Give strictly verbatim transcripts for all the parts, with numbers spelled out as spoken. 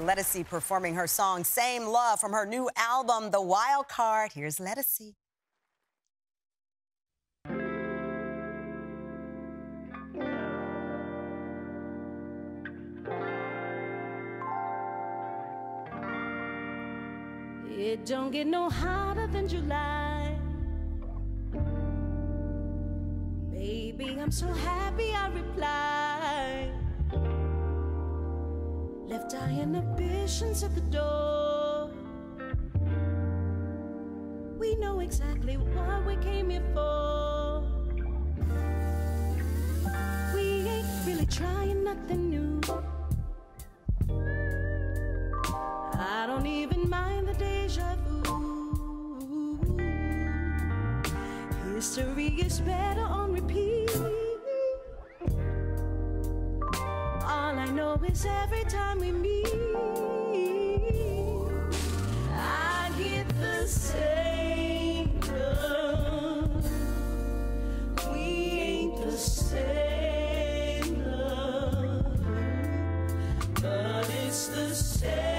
Ledisi performing her song Same Love from her new album, The Wild Card. Here's Ledisi. It don't get no hotter than July. Baby, I'm so happy I replied. Left our inhibitions at the door. We know exactly what we came here for. We ain't really trying nothing new. I don't even mind the deja vu. History is better on repeat. All I know is every time we meet, I get the same love. We ain't the same love, but it's the same.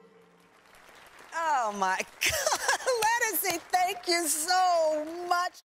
Oh my God, Ledisi, thank you so much.